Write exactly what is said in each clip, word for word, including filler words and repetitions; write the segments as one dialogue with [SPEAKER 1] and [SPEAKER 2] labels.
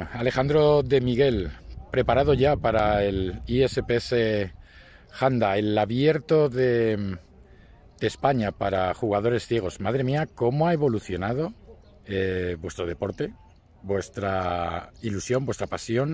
[SPEAKER 1] Alejandro de Miguel, preparado ya para el I S P S Handa, el abierto de, de España para jugadores ciegos. Madre mía, cómo ha evolucionado eh, vuestro deporte, vuestra ilusión, vuestra pasión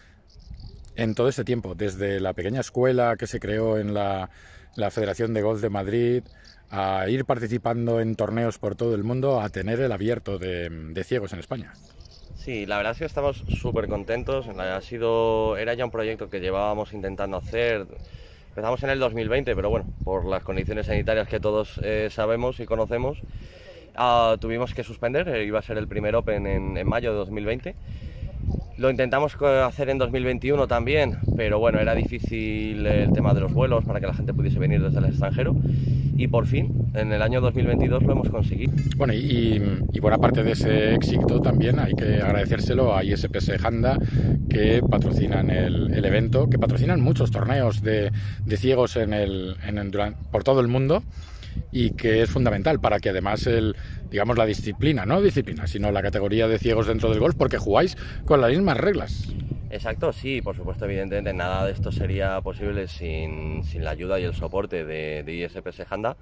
[SPEAKER 1] en todo este tiempo, desde la pequeña escuela que se creó en la, la Federación de Golf de Madrid, a ir participando en torneos por todo el mundo, a tener el abierto de, de ciegos en España.
[SPEAKER 2] Sí, la verdad es que estamos súper contentos. Ha sido, era ya un proyecto que llevábamos intentando hacer. Empezamos en el dos mil veinte, pero bueno, por las condiciones sanitarias que todos eh, sabemos y conocemos, uh, tuvimos que suspender. Eh, iba a ser el primer Open en, en mayo de dos mil veinte. Lo intentamos hacer en dos mil veintiuno también, pero bueno, era difícil el tema de los vuelos para que la gente pudiese venir desde el extranjero. Y por fin, en el año dos mil veintidós lo hemos conseguido.
[SPEAKER 1] Bueno, y, y buena parte de ese éxito también hay que agradecérselo a I S P S Handa, que patrocinan el, el evento, que patrocinan muchos torneos de, de ciegos en el, en el, durante, por todo el mundo, y que es fundamental para que además el, digamos, la disciplina, no disciplina, sino la categoría de ciegos dentro del golf, porque jugáis con las mismas reglas.
[SPEAKER 2] Exacto, sí, por supuesto, evidentemente nada de esto sería posible sin, sin la ayuda y el soporte de, de I S P S Handa.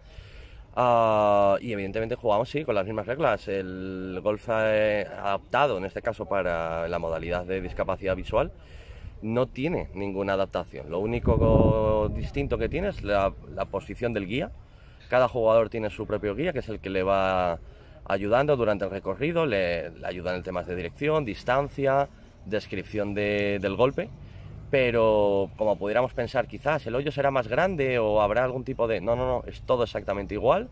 [SPEAKER 2] Uh, y evidentemente jugamos, sí, con las mismas reglas. El golf eh, adaptado, en este caso para la modalidad de discapacidad visual, no tiene ninguna adaptación. Lo único distinto que tiene es la, la posición del guía. Cada jugador tiene su propio guía, que es el que le va ayudando durante el recorrido, le, le ayuda en temas de dirección, distancia, descripción de, del golpe, pero como pudiéramos pensar, quizás el hoyo será más grande o habrá algún tipo de... No, no, no, es todo exactamente igual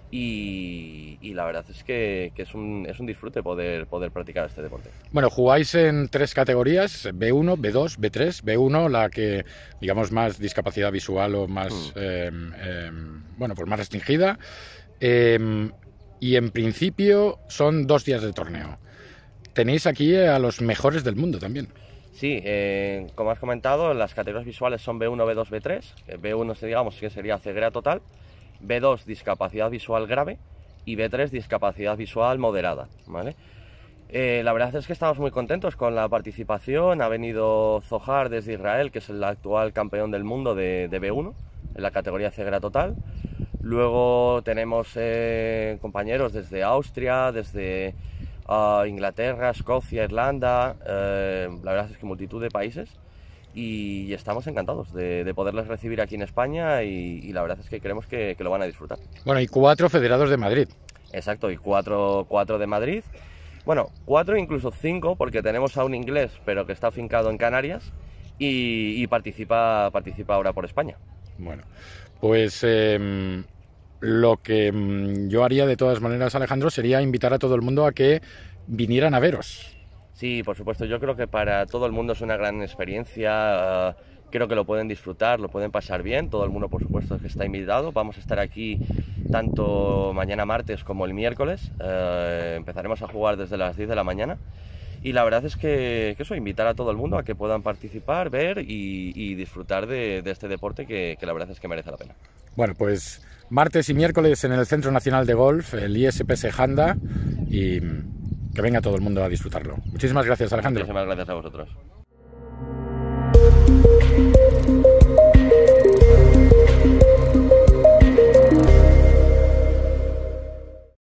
[SPEAKER 2] y, y la verdad es que, que es, un, es un disfrute poder, poder practicar este deporte.
[SPEAKER 1] Bueno, jugáis en tres categorías, B uno, B dos, B tres. B uno, la que, digamos, más discapacidad visual o más, mm. eh, eh, bueno, pues más restringida. Eh, y en principio son dos días de torneo. Tenéis aquí a los mejores del mundo también.
[SPEAKER 2] Sí, eh, como has comentado, las categorías visuales son B uno, B dos, B tres. B uno, digamos, que sería ceguera total. B dos, discapacidad visual grave. Y B tres, discapacidad visual moderada, ¿vale? Eh, la verdad es que estamos muy contentos con la participación. Ha venido Zohar desde Israel, que es el actual campeón del mundo de, de B uno, en la categoría ceguera total. Luego tenemos eh, compañeros desde Austria, desde... Uh, Inglaterra, Escocia, Irlanda, eh, la verdad es que multitud de países y, y estamos encantados de, de poderles recibir aquí en España y, y la verdad es que creemos que, que lo van a disfrutar.
[SPEAKER 1] Bueno, y cuatro federados de Madrid.
[SPEAKER 2] Exacto, y cuatro, cuatro de Madrid. Bueno, cuatro, incluso cinco, porque tenemos a un inglés, pero que está afincado en Canarias y, y participa, participa ahora por España.
[SPEAKER 1] Bueno, pues... Eh... Lo que yo haría de todas maneras, Alejandro, sería invitar a todo el mundo a que vinieran a veros.
[SPEAKER 2] Sí, por supuesto, yo creo que para todo el mundo es una gran experiencia, uh, creo que lo pueden disfrutar, lo pueden pasar bien, todo el mundo por supuesto que está invitado. Vamos a estar aquí tanto mañana martes como el miércoles, uh, empezaremos a jugar desde las diez de la mañana. Y la verdad es que, que eso, invitar a todo el mundo a que puedan participar, ver y, y disfrutar de, de este deporte que, que la verdad es que merece la pena.
[SPEAKER 1] Bueno, pues martes y miércoles en el Centro Nacional de Golf, el I S P S Handa, y que venga todo el mundo a disfrutarlo. Muchísimas gracias, Alejandro.
[SPEAKER 2] Muchísimas gracias a vosotros.